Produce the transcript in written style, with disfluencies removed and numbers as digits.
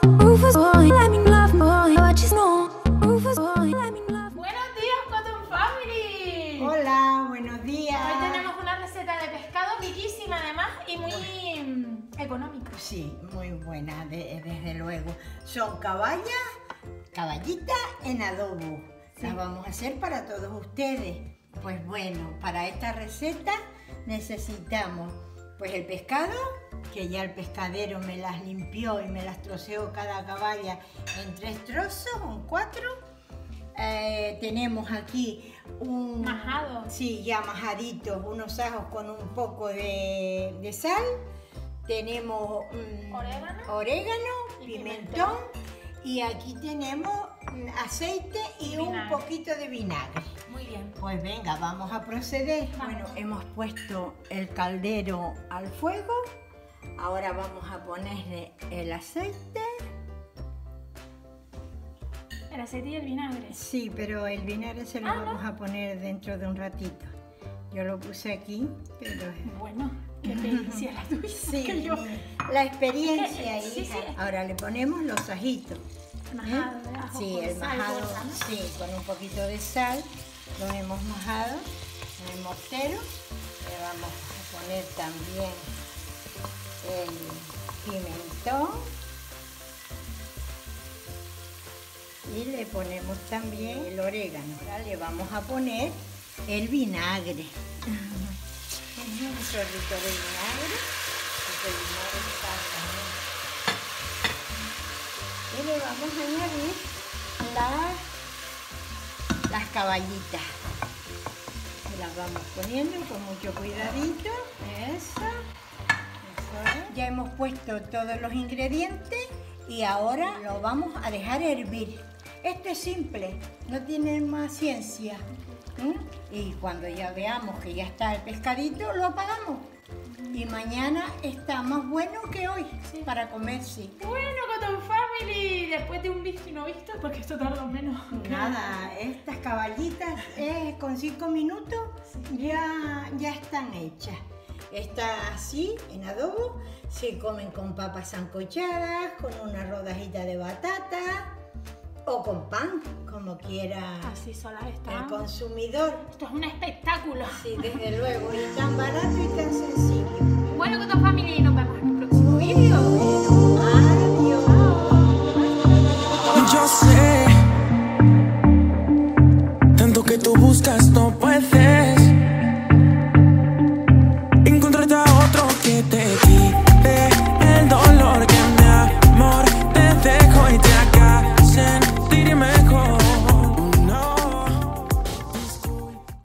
Rufus boy, let me love boy. I just know. Rufus boy, let me love. Buenos días, Cotton Family. Hola, buenos días. Hoy tenemos una receta de pescado riquísima además y muy económica. Sí, muy buena, desde luego. Son caballitas en adobo. Las vamos a hacer para todos ustedes. Pues bueno, para esta receta necesitamos pues el pescado, que ya el pescadero me las limpió y me las troceó cada caballa en 3 trozos o en 4. Tenemos aquí un Majado. Sí, ya majaditos, unos ajos con un poco de sal. Tenemos orégano, Y pimentón. Y aquí tenemos aceite y un Vinagre. poquito de vinagre. Muy bien. Pues venga, vamos a proceder. Vamos. Bueno, hemos puesto el caldero al fuego. Ahora vamos a ponerle el aceite. El aceite y el vinagre. Sí, pero el vinagre se lo vamos a poner dentro de un ratito. Yo lo puse aquí, pero... Bueno, qué pericia la tuya. Sí, que yo. la experiencia, Sí, hija. sí. Ahora le ponemos los ajitos. El majado de ajo Sí, con el sal majado, gorda, ¿no? sí, con un poquito de sal. Lo hemos majado en el mortero. Le vamos a poner también el pimentón. Y le ponemos también el orégano. Ahora le vamos a poner el vinagre. Un chorrito de vinagre. Porque el vinagre está también. Y le vamos a añadir las caballitas. Se las vamos poniendo con mucho cuidadito. Eso es. Ya hemos puesto todos los ingredientes y ahora lo vamos a dejar hervir. Esto es simple, no tiene más ciencia. Y cuando ya veamos que ya está el pescadito, lo apagamos. Y mañana está más bueno que hoy para comerse. Bueno, Cotton Family, después de un visto y no visto, porque esto tarda menos. Nada, estas caballitas con 5 minutos ya están hechas. Está así, en adobo, se comen con papas sancochadas, con una rodajita de batata o con pan, como quiera Así solas están. el consumidor. Esto es un espectáculo. Sí, desde luego, y tan barato y tan sencillo. Bueno, Cotton Family, nos vemos en un próximo vídeo.